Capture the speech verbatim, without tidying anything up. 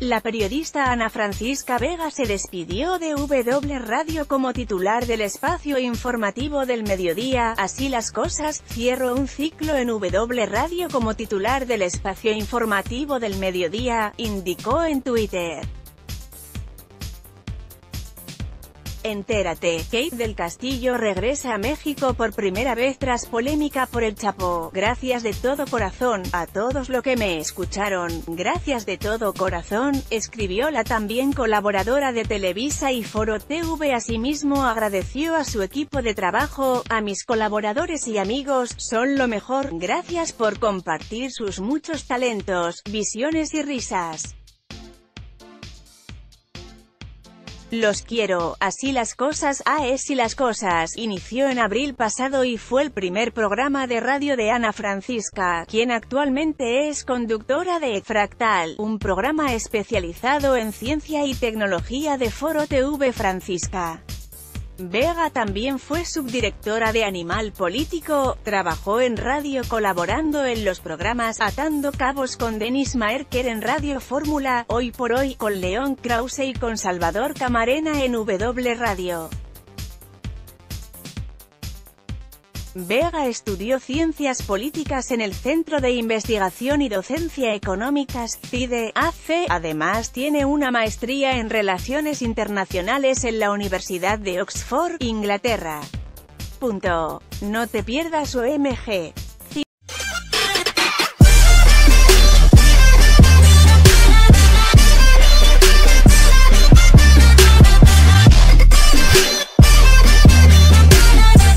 La periodista Ana Francisca Vega se despidió de W Radio como titular del espacio informativo del mediodía. Así las cosas, cierro un ciclo en W Radio como titular del espacio informativo del mediodía, indicó en Twitter. Entérate, Kate del Castillo regresa a México por primera vez tras polémica por el Chapo. Gracias de todo corazón, a todos los que me escucharon, gracias de todo corazón, escribió la también colaboradora de Televisa y Foro T V. Asimismo agradeció a su equipo de trabajo, a mis colaboradores y amigos, son lo mejor, gracias por compartir sus muchos talentos, visiones y risas. Los quiero, así las cosas, así las cosas, inició en abril pasado y fue el primer programa de radio de Ana Francisca, quien actualmente es conductora de Fractal, un programa especializado en ciencia y tecnología de Foro T V. Francisca Vega también fue subdirectora de Animal Político, trabajó en radio colaborando en los programas Atando Cabos con Denis Maerker en Radio Fórmula, Hoy por Hoy, con León Krause y con Salvador Camarena en W Radio. Vega estudió Ciencias Políticas en el Centro de Investigación y Docencia Económicas, CIDE, A C, además tiene una maestría en Relaciones Internacionales en la Universidad de Oxford, Inglaterra. Punto. No te pierdas O M G.